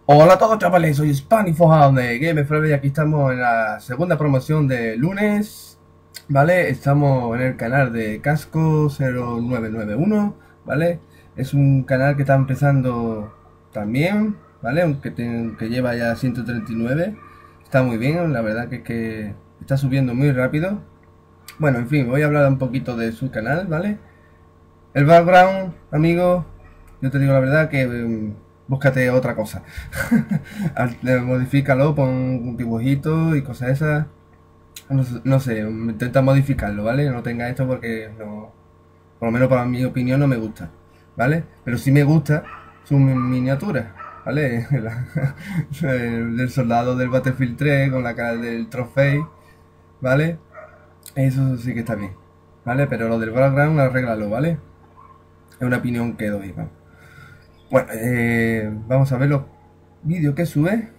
Hola a todos chavales, soy Spanifoja de Game Forever y aquí estamos en la segunda promoción de lunes, ¿vale? Estamos en el canal de Casco 0991, ¿vale? Es un canal que está empezando también, ¿vale? Que lleva ya 139, está muy bien, la verdad que está subiendo muy rápido. Bueno, en fin, voy a hablar un poquito de su canal, ¿vale? El background, amigo, yo te digo la verdad que búscate otra cosa. Modifícalo, pon dibujitos y cosas esas. No sé, intenta modificarlo, ¿vale? No tenga esto porque no, por lo menos para mi opinión no me gusta, ¿vale? Pero sí me gusta su miniatura, ¿vale? Del soldado del Battlefield 3 con la cara del trofeo, ¿vale? Eso sí que está bien, ¿vale? Pero lo del background arréglalo, ¿vale? Es una opinión que doy, ¿no? Bueno, vamos a ver los vídeos que sube.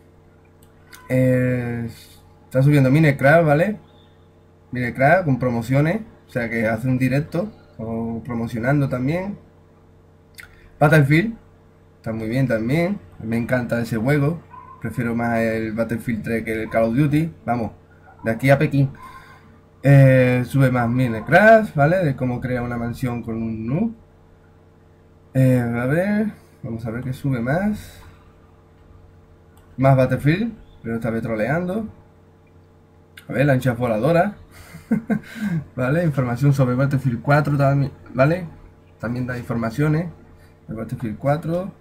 Está subiendo Minecraft, ¿vale? Minecraft con promociones, o sea que hace un directo o promocionando también. Battlefield, está muy bien también. Me encanta ese juego. Prefiero más el Battlefield 3 que el Call of Duty. Vamos, de aquí a Pekín. Sube más Minecraft, ¿vale? De cómo crear una mansión con un noob. A ver, vamos a ver qué sube más. Más Battlefield, pero esta vez troleando. A ver, lanchas voladoras. ¿Vale? Información sobre Battlefield 4 también, ¿vale? También da informaciones de Battlefield 4.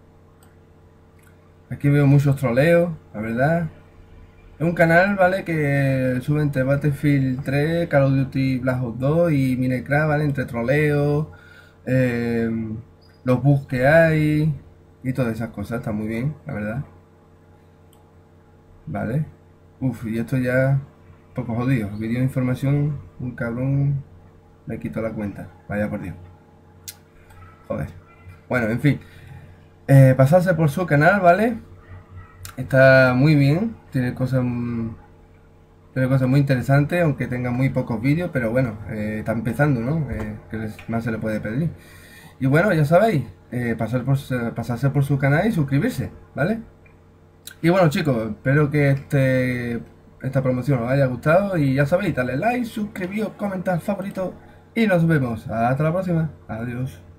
Aquí veo muchos troleos, la verdad. Es un canal, ¿vale? Que sube entre Battlefield 3, Call of Duty Black Ops 2 y Minecraft, ¿vale? Entre troleos, eh, los bugs que hay y todas esas cosas. Está muy bien, la verdad. Vale. Uf, y esto ya un poco jodido. Vídeo de información, un cabrón me quitó la cuenta. Vaya por Dios. Joder. Bueno, en fin. Pasarse por su canal, ¿vale? Está muy bien. Tiene cosas muy interesantes, aunque tenga muy pocos vídeos. Pero bueno, está empezando, ¿no? Más se le puede pedir. Y bueno, ya sabéis. Pasarse por su canal y suscribirse, ¿vale? Y bueno chicos, espero que esta promoción os haya gustado y ya sabéis, dale like, suscribíos, comentad, favorito y nos vemos. Hasta la próxima. Adiós.